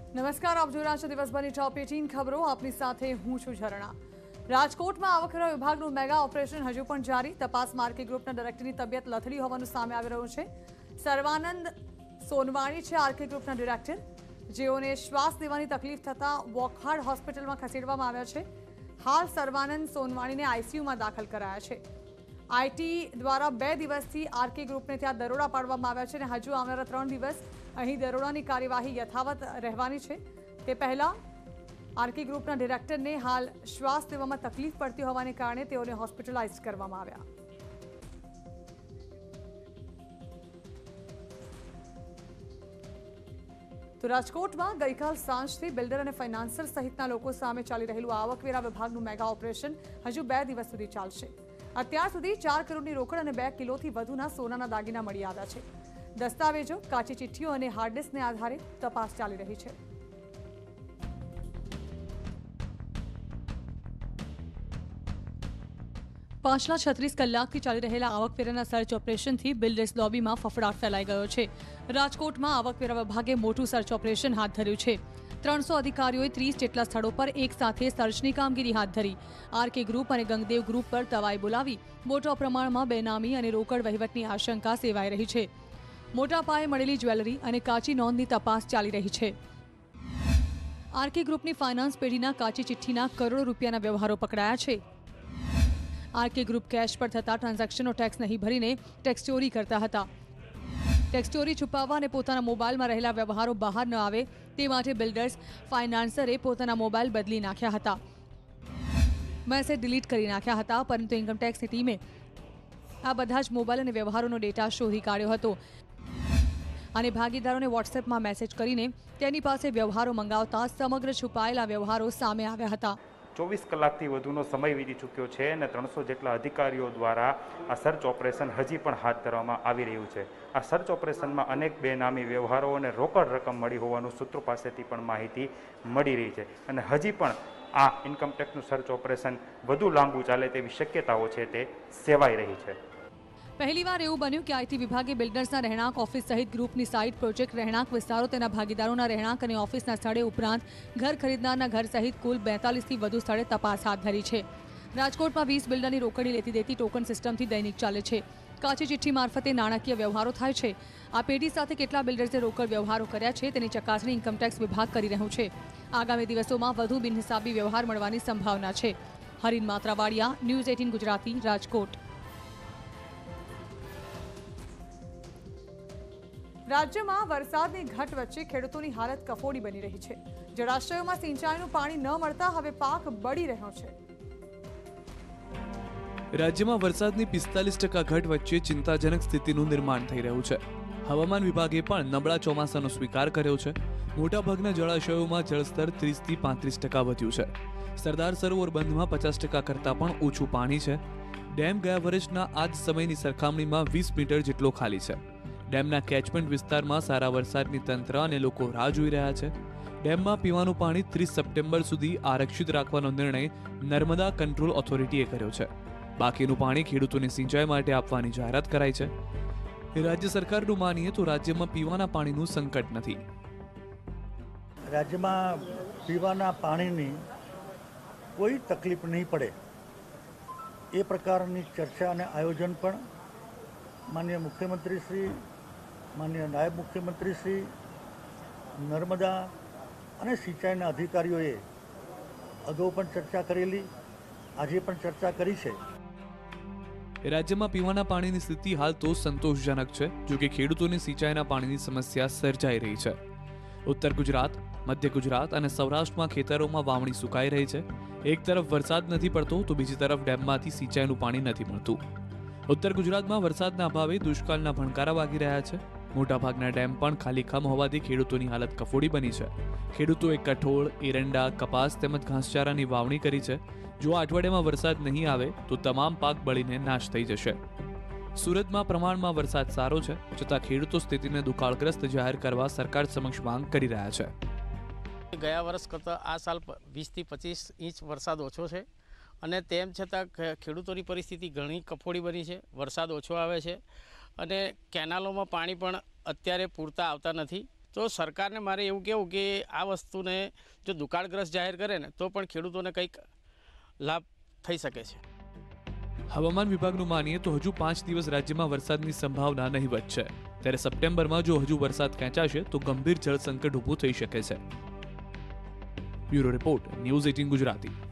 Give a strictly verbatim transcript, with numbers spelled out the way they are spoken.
નમસ્કાર, આપ જોઈ રહ્યા છો દિવસભરની ટોપ અઠ્ઠાર ખબરો. આપની સાથે હું છું ઝરણા. રાજકોટમાં આવકવેરા વિભાગનું મેગા ઓપરેશન હજુ પણ જારી. તપાસમાં આરકે ગ્રુપના ડાયરેક્ટરની તબિયત લથડી હોવાનું સામે આવી રહ્યું છે. સર્વાનંદ સોનવાણી છે આરકે ગ્રુપના ડિરેક્ટર, જેઓને શ્વાસ લેવાની તકલીફ થતાં વોકહાર્ડ હોસ્પિટલમાં ખસેડવામાં આવ્યા છે. હાલ સર્વાનંદ સોનવાણીને આઈસીયુમાં દાખલ કરાયા છે. આઈટી દ્વારા બે દિવસથી આરકે ગ્રુપને ત્યાં દરોડા પાડવામાં આવ્યા છે અને હજુ આવનારા ત્રણ દિવસ અહીં દરોડાની કાર્યવાહી યથાવત રહેવાની છે. તે પહેલા આરકે ગ્રુપના ડિરેક્ટરને હાલ શ્વાસ લેવામાં તકલીફ પડતી હોવાને કારણે તેઓને હોસ્પિટલાઇઝ કરવામાં આવ્યા. તો રાજકોટમાં ગઈકાલ સાંજથી બિલ્ડર અને ફાઇનાન્સર સહિતના લોકો સામે ચાલી રહેલું આવકવેરા વિભાગનું મેગા ઓપરેશન હજુ બે દિવસ સુધી ચાલશે. અત્યાર સુધી ચાર કરોડની રોકડ અને બે કિલોથી વધુના સોનાના દાગીના મળી આવ્યા છે. દસ્તાવેજો, કાચી ચિઠ્ઠીઓ અને હાર્ડ ડિસ્કને આધારે તપાસ ચાલી રહી છે. પાછલા છત્રીસ કલાકથી ચાલી રહેલા આવકવેરાના સર્ચ ઓપરેશનથી બિલ્ડર્સ લોબીમાં ફફડાટ ફેલાઈ ગયો છે. રાજકોટમાં આવકવેરા વિભાગે મોટું સર્ચ ઓપરેશન હાથ ધર્યું છે. ત્રણસો અધિકારીઓએ ત્રીસ જેટલા સ્થળો પર એક સાથે સર્ચની કામગીરી હાથ ધરી. આરકે ગ્રુપ અને ગંગદેવ ગ્રુપ પર તવાઈ બોલાવી મોટા પ્રમાણમાં બેનામી અને રોકડ વહીવટની આશંકા સેવાઈ રહી છે. મોટા પાયે મળેલી જ્વેલરી અને કાચી નોંધની તપાસ ચાલી રહી છે. આરકે ગ્રુપની ફાઇનાન્સ પેઢીના કાચી ચિઠ્ઠીના કરોડો રૂપિયાના વ્યવહારો પકડાયા છે. આરકે ગ્રુપ કેશ પર થતા ટ્રાન્ઝેક્શનનો ટેક્સ નહીં ભરીને ટેક્સ ચોરી કરતા હતા. ટેક્સ ચોરી છુપાવવા અને પોતાના મોબાઈલમાં રહેલા વ્યવહારો બહાર ન આવે તે માટે બિલ્ડર્સ ફાઇનાન્સરે પોતાના મોબાઈલ બદલી નાખ્યા હતા, મેસેજ ડિલીટ કરી નાખ્યા હતા. પરંતુ ઇન્કમટેક્સની ટીમે આ બધા જ મોબાઈલ અને વ્યવહારોનો ડેટા શોધી કાઢ્યો હતો અને ભાગીદારોને વોટ્સએપમાં મેસેજ કરીને તેની પાસે વ્યવહારો મંગાવતા સમગ્ર છુપાયેલા વ્યવહારો સામે આવ્યા હતા. ચોવીસ કલાકથી વધુનો સમય વીતી ચૂક્યો છે અને ત્રણસો જેટલા અધિકારીઓ દ્વારા આ સર્ચ ઓપરેશન હજી પણ હાથ ધરવામાં આવી રહ્યું છે. આ સર્ચ ઓપરેશનમાં અનેક બેનામી વ્યવહારો અને રોકડ રકમ મળી હોવાનું સૂત્રો પાસેથી પણ માહિતી મળી રહી છે અને હજી પણ આ ઇન્કમટેક્સનું સર્ચ ઓપરેશન વધુ લાંબુ ચાલે તેવી શક્યતાઓ છે તે સેવાઈ રહી છે. પહેલીવાર એવું બન્યું કે આઈટી વિભાગે બિલ્ડર્સના રહેણાંક ઓફિસ સહિત ગ્રુપની સાઇટ, પ્રોજેક્ટ, રહેણાંક વિસ્તારો, તેના ભાગીદારોના રહેણાંક અને ઓફિસના સ્થળે ઉપરાંત ઘર ખરીદનારના ઘર સહિત કુલ બેતાલીસથી વધુ સ્થળે તપાસ હાથ ધરી છે. રાજકોટમાં વીસ બિલ્ડરની રોકડી લેતી દેતી ટોકન સિસ્ટમથી દૈનિક ચાલે છે. કાચી ચિઠ્ઠી મારફતે નાણાકીય વ્યવહારો થાય છે. આ પેઢી સાથે કેટલા બિલ્ડર્સે રોકડ વ્યવહારો કર્યા છે તેની ચકાસણી ઇન્કમટેક્સ વિભાગ કરી રહ્યું છે. આગામી દિવસોમાં વધુ બિનહિસાબી વ્યવહાર મળવાની સંભાવના છે. હરીન માત્રાવાડિયા, ન્યૂઝ અઠ્ઠાર ગુજરાતી, રાજકોટ. રાજ્યમાં વરસાદની ઘટ વચ્ચે ખેડૂતોની હાલત કફોડી બની રહી છે. જળાશયોમાં સિંચાઈનું પાણી ન મળતા હવે પાક બળી રહ્યો છે. રાજ્યમાં વરસાદની પિસ્તાલીસ ટકા ઘટ વચ્ચે ચિંતાજનક સ્થિતિનું નિર્માણ થઈ રહ્યું છે. હવામાન વિભાગે પણ નબળા ચોમાસાનો સ્વીકાર કર્યો છે. મોટાભાગના જળાશયોમાં જળસ્તર ત્રીસથી પાંત્રીસ ટકા વધ્યું છે. સરદાર સરોવર બંધમાં પચાસ ટકા કરતાં પણ ઓછું પાણી છે. ડેમ ગયા વર્ષના આ જ સમયની સરખામણીમાં વીસ મીટર જેટલો ખાલી છે. ડેમના કેચમેન્ટ વિસ્તારમાં સારા વરસાદની તંત્ર અને લોકો રાહ જોઈ રહ્યા છે. ડેમમાં પીવાનું પાણી ત્રીસ સપ્ટેમ્બર સુધી આરક્ષિત રાખવાનો નિર્ણય નર્મદા કંટ્રોલ ઓથોરિટીએ કર્યો છે. બાકીનું પાણી ખેડૂતોને સિંચાઈ માટે આપવાની જાહેરાત કરાઈ છે. રાજ્ય સરકારનું માનીએ તો રાજ્યમાં પીવાના પાણીનું સંકટ નથી. રાજ્યમાં પીવાના પાણીની કોઈ તકલીફ નહીં પડે એ પ્રકારની ચર્ચા અને આયોજન પણ માનનીય મુખ્યમંત્રી શ્રી, માનનીય નાયબ મુખ્યમંત્રી શ્રી, નર્મદા અને સિંચાઈના અધિકારીઓએ અગાઉ પણ ચર્ચા કરેલી, આજે પણ ચર્ચા કરી છે. રાજ્યમાં પીવાના પાણીની સ્થિતિ હાલ તો સંતોષજનક છે. જોકે ખેડૂતોની સિંચાઈના પાણીની સમસ્યા સર્જાઈ રહી છે. ઉત્તર ગુજરાત, મધ્ય ગુજરાત અને સૌરાષ્ટ્રમાં ખેતરોમાં વાવણી સુકાઈ રહી છે. એક તરફ વરસાદ નથી પડતો તો બીજી તરફ ડેમમાંથી સિંચાઈનું પાણી નથી મળતું. ઉત્તર ગુજરાતમાં વરસાદના અભાવે દુષ્કાળના ભણકારા વાગી રહ્યા છે. મોટાભાગના ડેમ પણ ખાલીખમ હોવાથી ખેડૂતોની હાલત કફોડી બની છે. ખેડૂતોએ કઠોળ, એરંડા, કપાસ તેમજ ઘાસચારાની વાવણી કરી છે. જો અઠવાડિયામાં વરસાદ નહીં આવે તો તમામ પાક બળીને નાશ થઈ જશે. સુરતમાં પ્રમાણમાં વરસાદ સારો છે, છતાં ખેડૂતો સ્થિતિને દુકાળગ્રસ્ત જાહેર કરવા સરકાર સમક્ષ માંગ કરી રહ્યા છે. ગયા વર્ષ કરતાં આ સાલ વીસથી પચીસ ઇંચ વરસાદ ઓછો છે અને તેમ છતાં ખેડૂતોની પરિસ્થિતિ ઘણી કફોડી બની છે. વરસાદ ઓછો આવે છે અને કેનાલોમાં પાણી પણ અત્યારે પૂરતા આવતા નથી, તો સરકારને મારે એવું કહેવું કે આ વસ્તુને જો દુકાળગ્રસ્ત જાહેર કરે ને તો પણ ખેડૂતોને કંઈક લાભ થઈ શકે છે. હવામાન વિભાગનું માનીએ તો હજુ પાંચ દિવસ રાજ્યમાં વરસાદની સંભાવના નહીવત છે, ત્યારે સપ્ટેમ્બરમાં જો હજુ વરસાદ ખેંચાશે તો ગંભીર જળ સંકટ ઊભું થઈ શકે છે. Bureau report, news eighteen Gujarati.